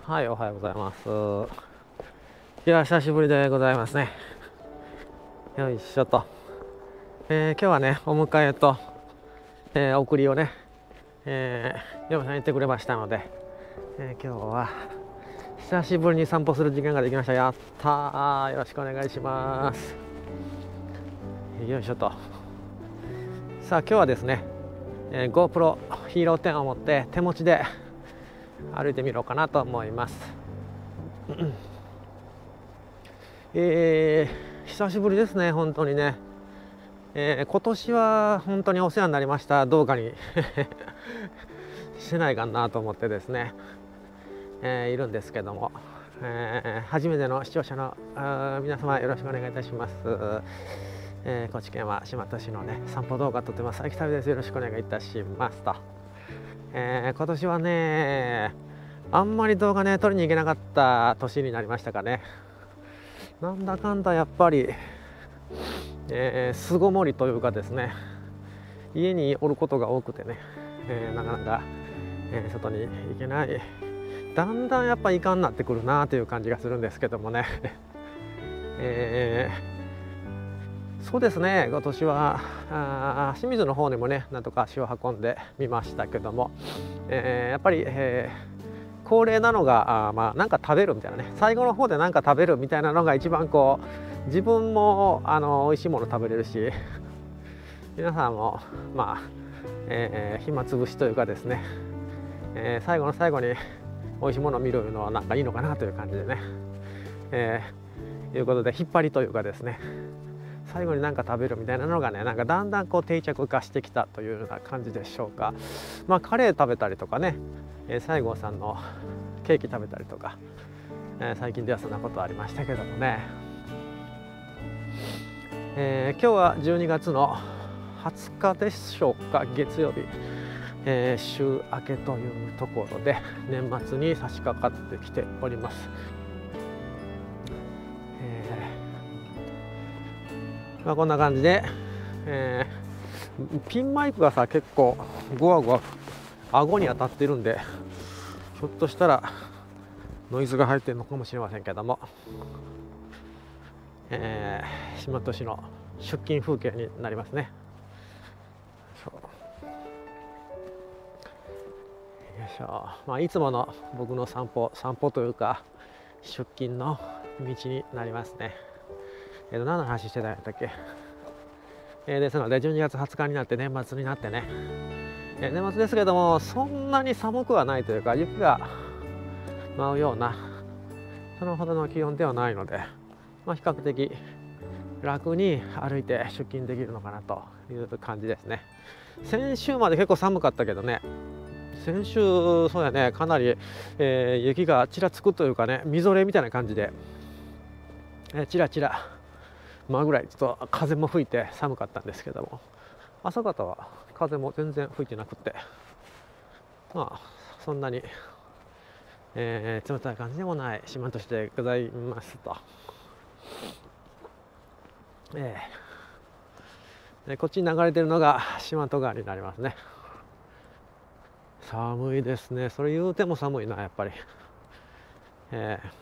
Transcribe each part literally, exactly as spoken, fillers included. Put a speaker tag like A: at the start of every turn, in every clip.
A: はい、おはようございます。いや、久しぶりでございますね。よいしょと。えー、今日はね、お迎えと、えー、送りをね、えー、嫁さん言ってくれましたので、えー、今日は久しぶりに散歩する時間ができました。やったー。よろしくお願いします。よいしょと。さあ、今日はですね、えー、GoPro ヒーローテンを持って手持ちで歩いてみようかなと思います。えー、久しぶりですね、本当にね。えー、今年は本当にお世話になりました。動画にしないかなと思ってですね、えー、いるんですけども、えー、初めての視聴者の皆様よろしくお願いいたします。えー、高知県は四万十市のね散歩動画撮ってます秋旅です。よろしくお願いいたしますと。えー、今年はねあんまり動画ね撮りに行けなかった年になりましたかね。なんだかんだやっぱりえー、巣ごもりというかですね、家におることが多くてね、えー、なかなか、えー、外に行けない、だんだんやっぱいかんなってくるなという感じがするんですけどもね、えー、そうですね、今年はあ清水の方にもねなんとか足を運んでみましたけども、えー、やっぱり、えー、恒例なのがあ、まあ、なんか食べるみたいなね、最後の方で何か食べるみたいなのが一番こう自分もあの美味しいもの食べれるし、皆さんもまあ、えー、暇つぶしというかですね、えー、最後の最後に美味しいものを見るのはなんかいいのかなという感じでね、えー、いうことで引っ張りというかですね、最後に何か食べるみたいなのがねなんかだんだんこう定着化してきたというような感じでしょうか。まあカレー食べたりとかね、えー、西郷さんのケーキ食べたりとか、えー、最近ではそんなことありましたけどもね、えー、今日はじゅうにがつのはつかでしょうか、月曜日、えー、週明けというところで年末に差し掛かってきております。えーまあ、こんな感じで、えー、ピンマイクがさ結構ゴワゴワ顎に当たってるんで、ひょっとしたらノイズが入ってるのかもしれませんけども、えー、四万十市の出勤風景になりますね。そうよいしょ、まあ、いつもの僕の散歩散歩というか出勤の道になりますね。えー、と何の話してたんやったっけ。えー、ですのでじゅうにがつはつかになって年末になってね、えー、年末ですけどもそんなに寒くはないというか雪が舞うようなそのほどの気温ではないので、まあ、比較的楽に歩いて出勤できるのかなという感じですね。先週まで結構寒かったけどね、先週そうやねかなり、えー、雪がちらつくというかね、みぞれみたいな感じで、えー、ちらちらまあぐらいちょっと風も吹いて寒かったんですけども、朝方は風も全然吹いてなくて、まあそんなに、えー、冷たい感じでもない四万十市でございますと。えー、でこっちに流れてるのが四万十川になりますね。寒いですね。それ言うても寒いなやっぱり。えー、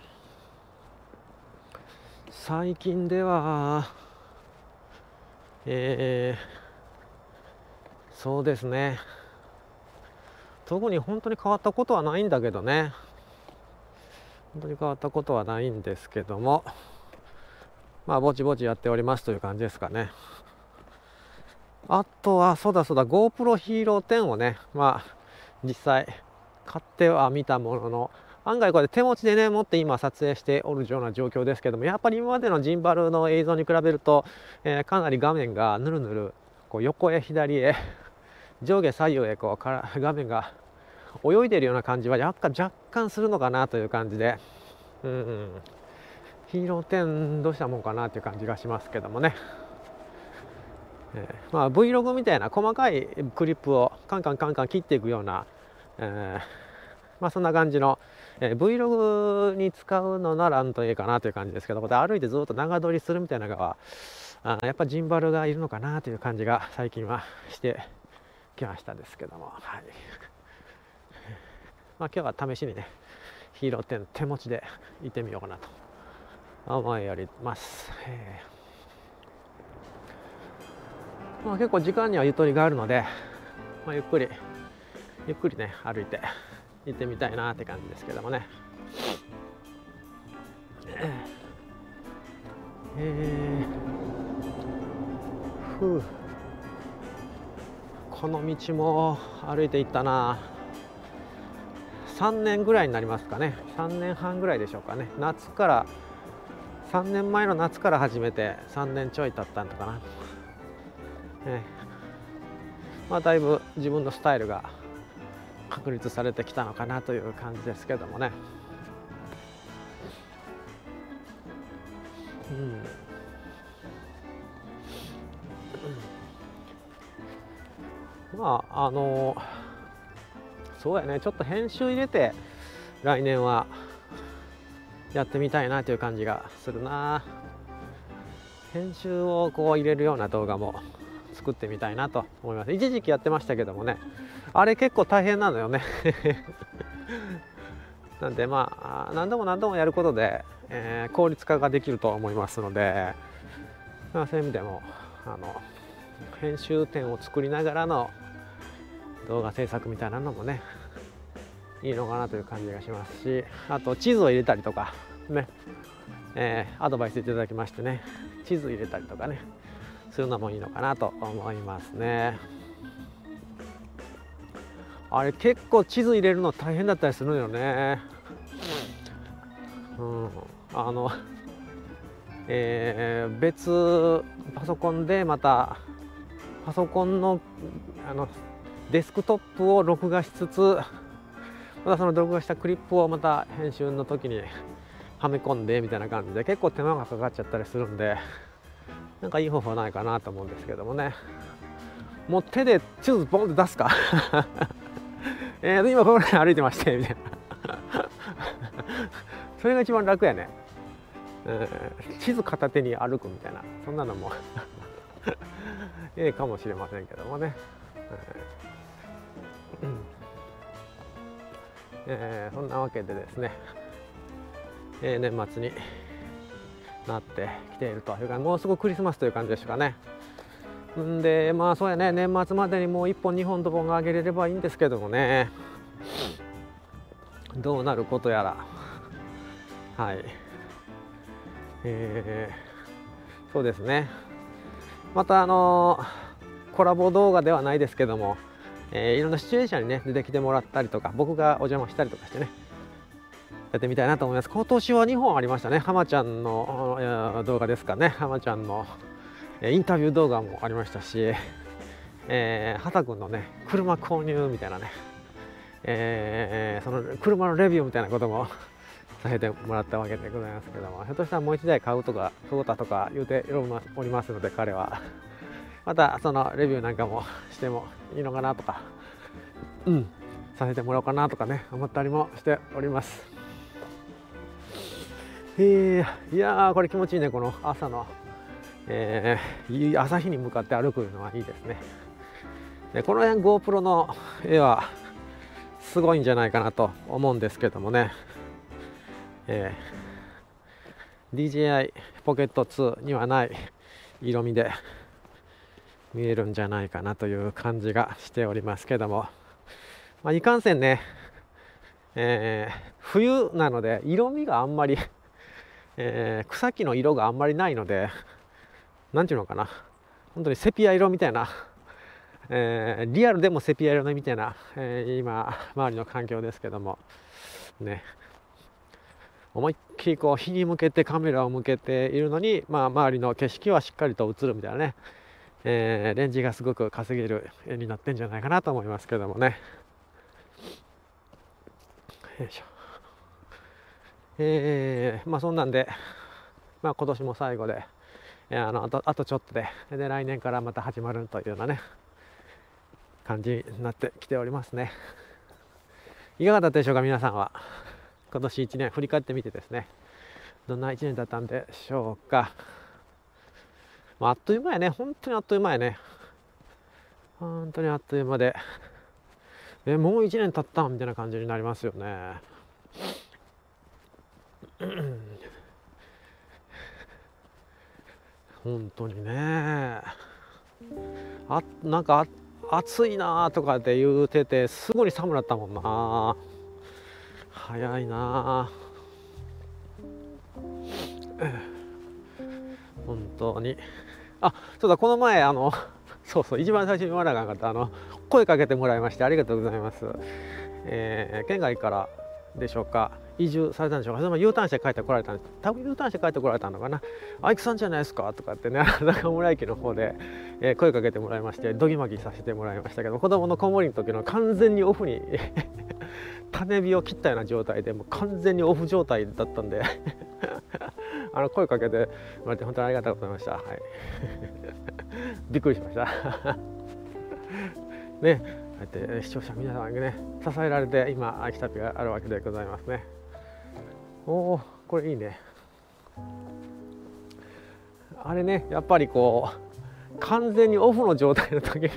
A: 最近では、えー、そうですね、特に本当に変わったことはないんだけどね本当に変わったことはないんですけども、まあぼちぼちやっておりますという感じですかね。あとはそうだそうだ GoPro ヒーローテンをね、まあ実際買ってはみたものの、案外これ手持ちでね持って今撮影しておるような状況ですけども、やっぱり今までのジンバルの映像に比べると、えー、かなり画面がぬるぬるこう横へ左へ上下左右へこうから画面が泳いでいるような感じはやっぱ若干するのかなという感じで、うん、うん、ヒーローテンどうしたもんかなという感じがしますけどもね。えーまあ、Vlog みたいな細かいクリップをカンカンカンカン切っていくような、えーまあ、そんな感じの、えー、Vlog に使うのならんといいかなという感じですけど、これ歩いてずっと長撮りするみたいなのはあやっぱジンバルがいるのかなという感じが最近はしてきましたですけども、はい、まあ、今日は試しにねヒーローテン手持ちで行ってみようかなと思いおります。えーまあ、結構時間にはゆとりがあるので、まあ、ゆっくりゆっくりね歩いて行ってみたいなって感じですけどもね。えー、ふうこの道も歩いていったな。さんねんぐらいになりますかね。さんねんはんぐらいでしょうかね。夏からさんねんまえの夏から始めてさんねんちょい経ったのかな。えー、まあだいぶ自分のスタイルが確立されてきたのかなという感じですけどもね。うん、まああのそうやね、ちょっと編集入れて来年はやってみたいなという感じがするな。編集をこう入れるような動画も作ってみたいなと思います。一時期やってましたけどもね、あれ結構大変なのよねなんでまあ何度も何度もやることで、えー、効率化ができると思いますので、まあ、そういう意味でもあの編集点を作りながらの動画制作みたいなのもねいいのかなという感じがしますし、あと地図を入れたりとかね、えー、アドバイスいただきましてね、地図入れたりとかねするのもいいのかなと思いますね。あれ結構地図入れるの大変だったりするのよね。うん、あの、えー、別パソコンでまたパソコンのあのデスクトップを録画しつつ、またその録画したクリップをまた編集の時にはめ込んでみたいな感じで結構手間がかかっちゃったりするんで、なんかいい方法ないかなと思うんですけどもね。もう手で地図ボンって出すかえー今ここら辺歩いてましてみたいなそれが一番楽やね、えー、地図片手に歩くみたいな、そんなのもええかもしれませんけどもね、えーうんえー、そんなわけでですね、えー、年末になってきているというか、もうすぐクリスマスという感じでしょうかね。んでまあそうやね、年末までにもういっぽんにほん動画上げれればいいんですけどもね、どうなることやら。はい、えー、そうですね、またあのー、コラボ動画ではないですけども、えー、いろんなシチュエーションにね出てきてもらったりとか、僕がお邪魔したりとかしてねやってみたいなと思います。今年はにほんありましたね。浜ちゃんの動画ですかね。浜ちゃんのインタビュー動画もありましたし、えー、畑君のね車購入みたいなね、えー、その車のレビューみたいなこともさせてもらったわけでございますけども、ひょっとしたらもう一台買うとか買うたとか言うておりますので、彼はまたそのレビューなんかもしてもいいのかなとか、うんさせてもらおうかなとかね思ったりもしております。えー、いやーこれ気持ちいいね、この朝の、えー、朝日に向かって歩くのはいいですね。でこの辺 GoPro の絵はすごいんじゃないかなと思うんですけどもね、えー、ディージェーアイ ポケットツーにはない色味で見えるんじゃないかなという感じがしておりますけども、まあ、いかんせんね、えー、冬なので色味があんまりえー、草木の色があんまりないので、なんていうのかな、本当にセピア色みたいな、えー、リアルでもセピア色みたいな、えー、今周りの環境ですけどもね、思いっきりこう日に向けてカメラを向けているのに、まあ、周りの景色はしっかりと映るみたいなね、えー、レンジがすごく稼げる絵になってんじゃないかなと思いますけどもね。よいしょ。えー、まあそんなんで、まあ、今年も最後で、あのあとあとちょっとでで来年からまた始まるというようなね感じになってきておりますね。いかがだったでしょうか、皆さんは。今年いちねん振り返ってみてですね、どんないちねんだったんでしょうか。まあ、あっという間やね、本当にあっという間やね、本当にあっという間で、えもういちねん経ったみたいな感じになりますよね。 本当にね。あ、なんか暑いなとかって言うててすぐに寒くなったもんな。早いな本当に。あ、そうだ、この前あのそうそう、一番最初に言わなかったあの声かけてもらいましてありがとうございます。えー、県外からでしょうか、移住されたんでしょうか、それも U ターンして帰ってこられたんです。多分 U ターンして帰ってこられたのかな。アイクさんじゃないですかとかってね、中村駅の方で、えー、声かけてもらいましてドギマギさせてもらいましたけど、子供の子守りの時の完全にオフに種火を切ったような状態でもう完全にオフ状態だったんであの声かけてもらって本当にありがとうございました。はいびっくりしましたね。こうやって視聴者皆様にね支えられて今秋旅があるわけでございますね。おお、これいいね。あれね、やっぱりこう完全にオフの状態の時に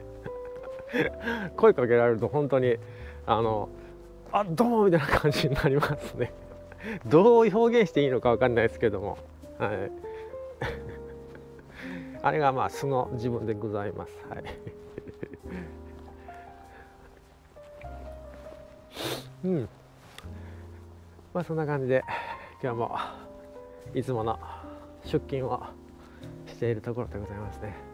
A: 声かけられると本当にあのあどうもみたいな感じになりますねどう表現していいのか分かんないですけども、はいあれがまあ素の自分でございます。はいうん、まあそんな感じで今日もいつもの出勤をしているところでございますね。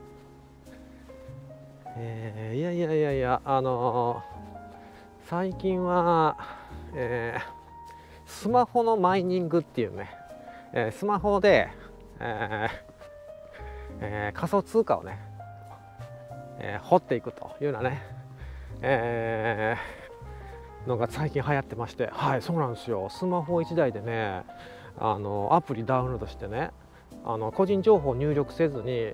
A: えー、いやいやいやいや、あのー、最近は、えー、スマホのマイニングっていうね、えー、スマホで、えーえー、仮想通貨をね、えー、掘っていくというようなね、えー、のが最近流行ってまして、はい、そうなんですよ。スマホいちだいでね、あのアプリダウンロードしてね、あの個人情報を入力せずに、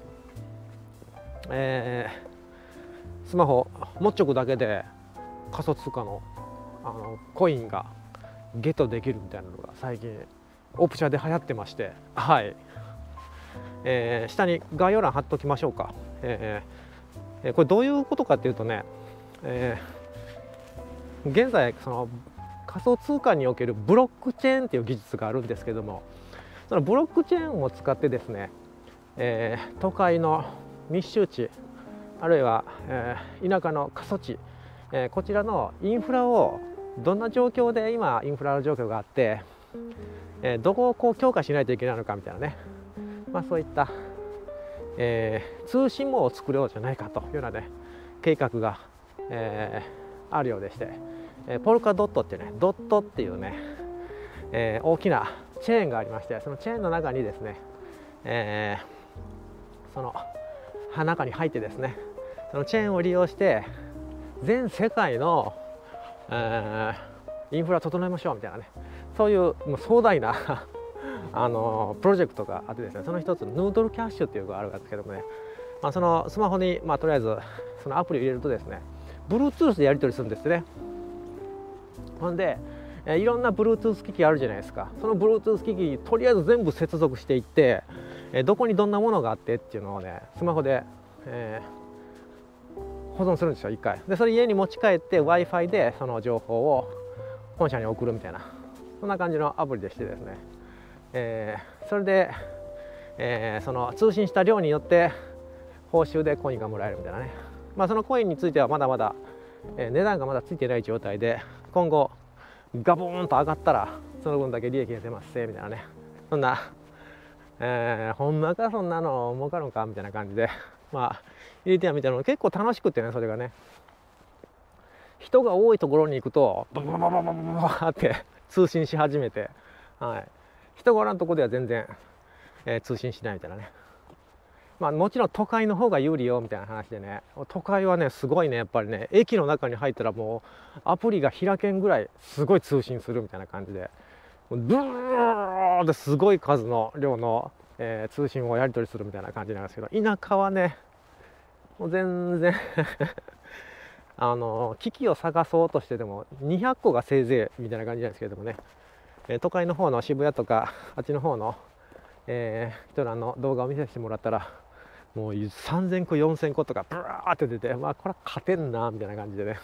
A: えー、スマホ持っちょくだけで仮想通貨の、あのコインがゲットできるみたいなのが最近オプシャで流行ってまして、はい、えー、下に概要欄貼っときましょうか。えー、これどういうことかっていうとね、えー、現在その仮想通貨におけるブロックチェーンっていう技術があるんですけども、そのブロックチェーンを使ってですね、えー、都会の密集地あるいは、えー、田舎の過疎地、えー、こちらのインフラをどんな状況で今インフラの状況があって、えー、どこをこう強化しないといけないのかみたいなね、まあ、そういった、えー、通信網を作ろうじゃないかというようなね計画が、えー、あるようでして、えー、ポルカドットっていうね、ドットっていうね、えー、大きなチェーンがありまして、そのチェーンの中にですね、えー、その中に入ってですね、そのチェーンを利用して全世界の、えー、インフラを整えましょうみたいなね、そういうもう壮大なあのプロジェクトがあってですね、その一つヌードルキャッシュっていうのがあるんですけどもね、まあ、そのスマホに、まあ、とりあえずそのアプリを入れるとですね Bluetooth でやり取りするんですね。ほんで、えー、いろんな Bluetooth 機器あるじゃないですか。その Bluetooth 機器にとりあえず全部接続していって、えー、どこにどんなものがあってっていうのをねスマホで、えー、保存するんですよ、一回で。それ家に持ち帰って Wi-Fi でその情報を本社に送るみたいな、そんな感じのアプリでしてですね、えー、それで、えー、その通信した量によって報酬でコインがもらえるみたいなね、まあ、そのコインについてはまだまだ、えー、値段がまだついてない状態で、今後ガボーンと上がったらその分だけ利益が出ますみたいなね、そんな、えー、ほんまかそんなの儲かるのかみたいな感じで、まあ入れてはみたの結構楽しくてね、それがね、人が多いところに行くとババババババババって通信し始めて、はい、人がおらんとこでは全然、えー、通信しないみたいなね。まあもちろん都会の方が有利よみたいな話でね、都会はねすごいね、やっぱりね駅の中に入ったらもうアプリが開けんぐらいすごい通信するみたいな感じで、ブーってすごい数の量の、えー、通信をやり取りするみたいな感じなんですけど、田舎はねもう全然あの機器を探そうとしてでもにひゃっこがせいぜいみたいな感じなんですけどもね、都会の方の渋谷とかあっちの方の、えー、人らの動画を見せてもらったらもうさんぜんこよんせんことかブワーって出て、まあこれは勝てんなみたいな感じでね、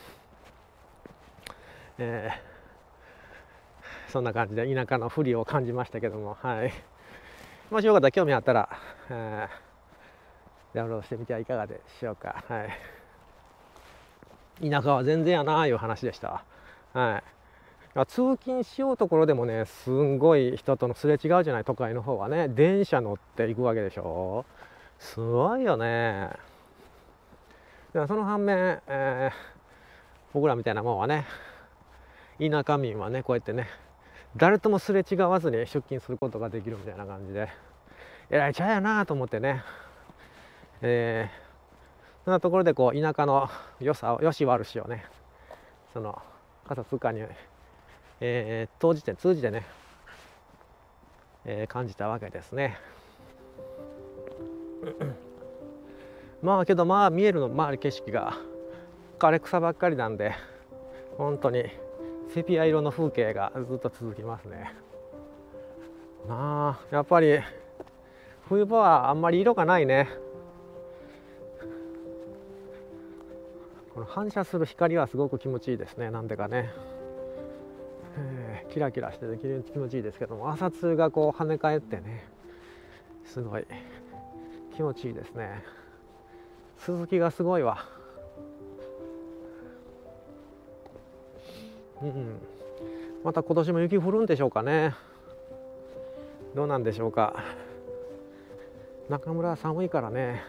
A: えー、そんな感じで田舎の不利を感じましたけども、はい、 もしよかったら興味あったら、えー、ダウンロードしてみてはいかがでしょうか。はい、田舎は全然やなーいう話でした。はい、通勤しようところでもね、すんごい人とのすれ違うじゃない、都会の方はね。電車乗って行くわけでしょ。すごいよね。その反面、えー、僕らみたいなもんはね、田舎民はね、こうやってね、誰ともすれ違わずに出勤することができるみたいな感じで、えらいちゃうやなと思ってね、えー、そんなところでこう田舎の良さ良し悪しをね、その傘通貨に、えー、当時点通じてね、えー、感じたわけですね。まあけど、まあ見えるの周り景色が枯れ草ばっかりなんで、本当にセピア色の風景がずっと続きますね。まあやっぱり冬場はあんまり色がないね。この反射する光はすごく気持ちいいですね。なんでかね、えー、キラキラしてて気持ちいいですけども、朝露がこう跳ね返ってね、すごい気持ちいいですね。鈴木がすごいわ。うん、また今年も雪降るんでしょうかね。どうなんでしょうか。中村は寒いからね、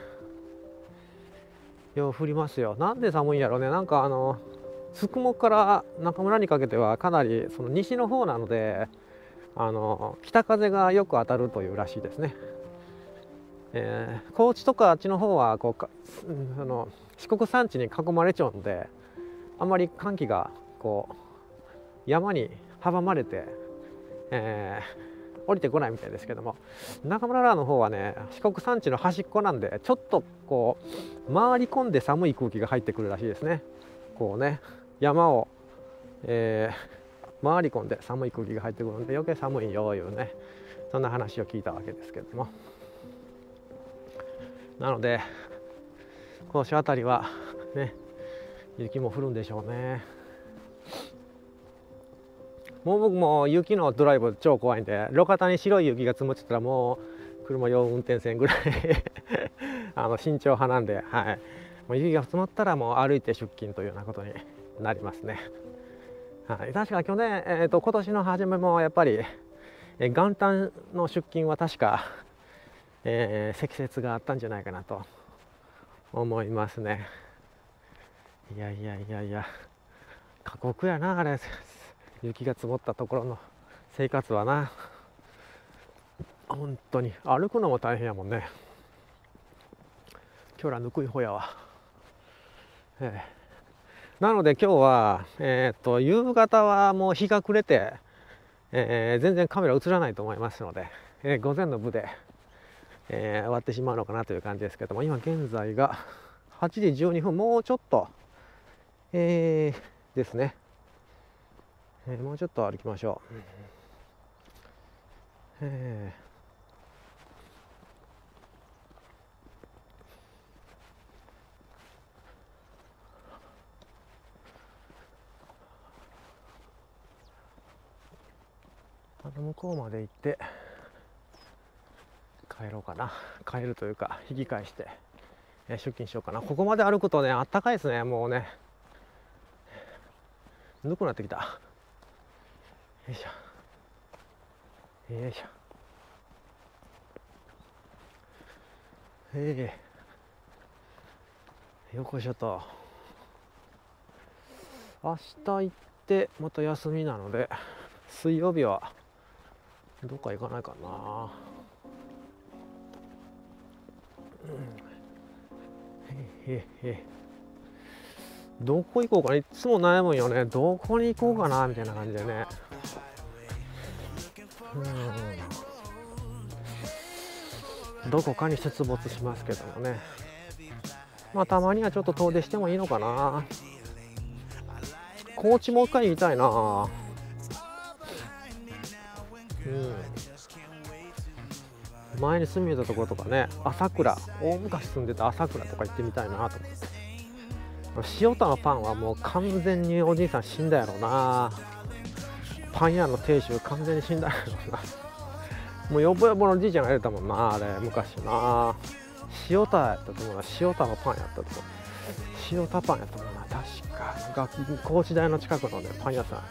A: よう降りますよ。なんで寒いんやろうね。なんかあの宿毛から中村にかけてはかなりその西の方なので、あの北風がよく当たるというらしいですね。えー、高知とかあっちの方はこうか、あの四国山地に囲まれちゃうので、あんまり寒気がこう山に阻まれて、えー、降りてこないみたいですけども、中村らの方はね、四国山地の端っこなんで、ちょっとこう回り込んで寒い空気が入ってくるらしいですね。こうね、山を、えー、回り込んで寒い空気が入ってくるんで余計寒いよいうね、そんな話を聞いたわけですけども、なので今週あたりはね、雪も降るんでしょうね。もう僕も雪のドライブ超怖いんで、路肩に白い雪が積もってたらもう車用運転せんぐらいあの慎重派なんで、はい、もう雪が積もったらもう歩いて出勤というようなことになりますね。はい、確か去年、えー、と今年の初めもやっぱり、えー、元旦の出勤は確か、えー、積雪があったんじゃないかなと思いますね。いやいやいやいや、過酷やなあれ、雪が積もったところの生活はな。本当に歩くのも大変やもんね。今日らぬくいほやわ、ええ、なので今日は、えー、と夕方はもう日が暮れて、えー、全然カメラ映らないと思いますので、えー、午前の部で、えー、終わってしまうのかなという感じですけども、今現在がはちじじゅうにふん、もうちょっと、えー、ですね、えー、もうちょっと歩きましょう。えー、あの向こうまで行って帰ろうかな。帰るというか引き返して、えー、出勤しようかな。ここまで歩くとね、あったかいですね。もうね、ぬくなってきた。よいしょよいしょ。ええー、よこしょと。明日行ってまた休みなので、水曜日はどっか行かないかな。うん、へへへ、どこ行こうかな。いつも悩むんよね。どこに行こうかなみたいな感じでね。うん、どこかに出没しますけどもね。まあたまにはちょっと遠出してもいいのかな。高知もう一回行きたいな。うん、前に住んでたところとかね、朝倉、大昔住んでた朝倉とか行ってみたいなと思って。塩田のパンはもう完全におじいさん死んだやろうな。パン屋の亭主完全に死んだやろうな。 もうよぼよぼのじいちゃんが入れたもんな、あれ昔な。塩田やったと思うな、塩田のパンやったと思う。塩田パンやったと思うな、確か学高知大の近くのねパン屋さん。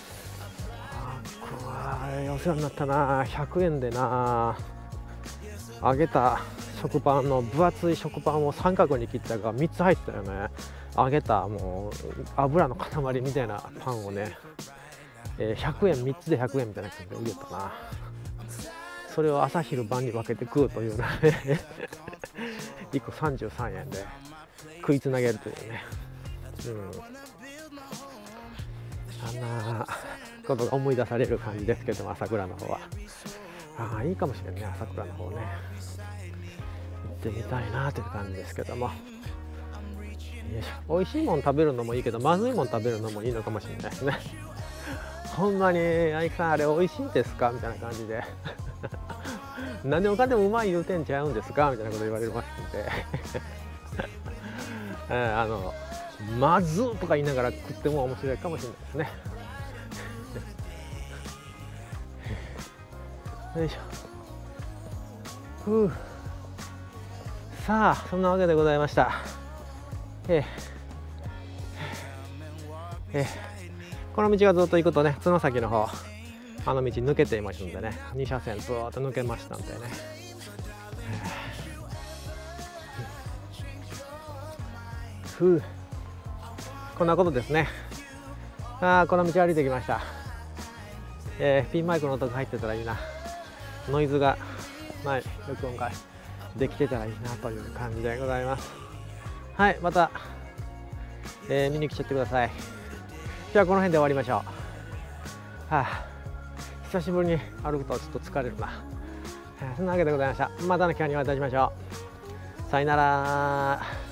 A: あれお世話になったな。ひゃくえんでな、揚げた食パンの分厚い食パンを三角に切ったがみっつ入ってたよね。揚げたもう油の塊みたいなパンをね、えー、ひゃくえんみっつでひゃくえんみたいな感じで売れたな。それを朝昼晩に分けて食うというねいっこさんじゅうさんえんで食いつなげるというね、うん、あんなことが思い出される感じですけども、朝倉の方はああいいかもしれんね。朝倉の方ね行ってみたいなという感じですけども、よいしょ。美味しいもん食べるのもいいけどまずいもん食べるのもいいのかもしれないですねほんまにあいさんあれ美味しいんですかみたいな感じで何でもかんでもうまい言うてんちゃうんですかみたいなこと言われますんでえー、あのまずとか言いながら食っても面白いかもしれないですねよいしょ。ふう。さあそんなわけでございました。えーえー、この道がずっと行くとね、角崎の方あの道抜けていますんでね、に車線ずっと抜けましたんでね、ふう、こんなことですね。ああこの道歩いてきました。えー、ピンマイクの音が入ってたらいいな。ノイズがない録音ができてたらいいなという感じでございます。はい、また、えー、見に来ちゃってください。じゃあこの辺で終わりましょう。はあ、久しぶりに歩くとちょっと疲れるな。そんなわけでございました。またの機会にお会いいたしましょう。さよなら。